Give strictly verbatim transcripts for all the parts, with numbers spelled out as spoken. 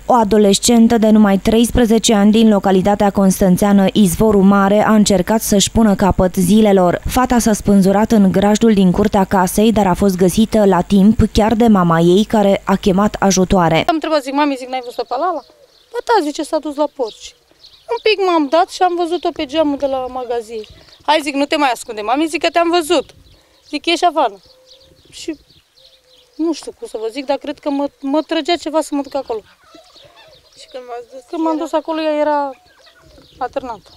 O adolescentă de numai treisprezece ani din localitatea constanțeană Izvorul Mare a încercat să-și pună capăt zilelor. Fata s-a spânzurat în grajdul din curtea casei, dar a fost găsită la timp chiar de mama ei, care a chemat ajutoare. Am întrebat, zic, mami, zic, n-ai văzut-o pe Lala? Ba da, zice, s-a dus la porci. Un pic m-am dat și am văzut-o pe geamul de la magazin. Hai, zic, nu te mai ascunde, mami, zic că te-am văzut. Zic, ieși afară. Și nu știu cum să vă zic, dar cred că mă, mă trăgea ceva să mă duc acolo. Și când m-ați dus? Când m-am dus acolo, ea era atârnată.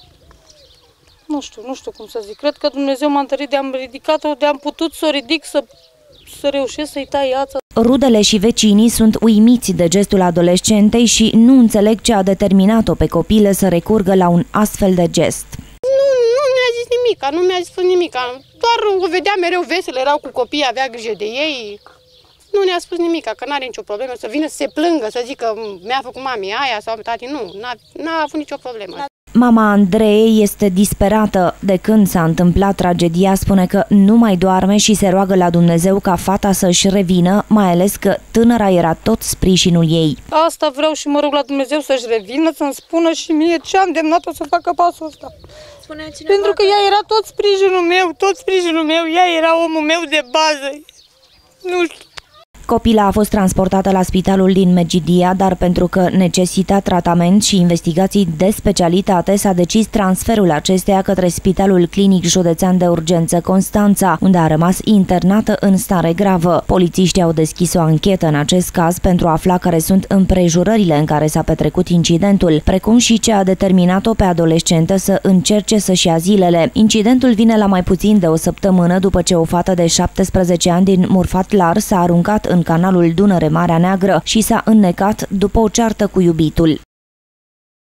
Nu știu, nu știu cum să zic. Cred că Dumnezeu m-a întărit de-am ridicat-o, de-am putut să o ridic, să, să reușesc să-i tai ața. Rudele și vecinii sunt uimiți de gestul adolescentei și nu înțeleg ce a determinat-o pe copilă să recurgă la un astfel de gest. Nu, nu mi-a zis nimica, nu mi-a zis nimica. Doar o vedea mereu veselă, erau cu copii, avea grijă de ei. Nu ne-a spus nimica, că n-are nicio problemă să vină să se plângă, să zică mi-a făcut mami aia sau tati. Nu, n-a avut nicio problemă. Mama Andreei este disperată. De când s-a întâmplat tragedia, spune că nu mai doarme și se roagă la Dumnezeu ca fata să-și revină, mai ales că tânăra era tot sprijinul ei. Asta vreau și mă rog la Dumnezeu să-și revină, să-mi spună și mie ce am demnat-o să facă pasul ăsta. Pentru că ea era tot sprijinul meu, tot sprijinul meu, ea era omul meu de bază. Nu știu. Copila a fost transportată la spitalul din Medgidia, dar pentru că necesita tratament și investigații de specialitate, s-a decis transferul acesteia către Spitalul Clinic Județean de Urgență Constanța, unde a rămas internată în stare gravă. Polițiștii au deschis o anchetă în acest caz pentru a afla care sunt împrejurările în care s-a petrecut incidentul, precum și ce a determinat-o pe adolescentă să încerce să-și ia zilele. Incidentul vine la mai puțin de o săptămână după ce o fată de șaptesprezece ani din Murfatlar s-a aruncat în canalul Dunăre-Marea Neagră și s-a înnecat după o ceartă cu iubitul.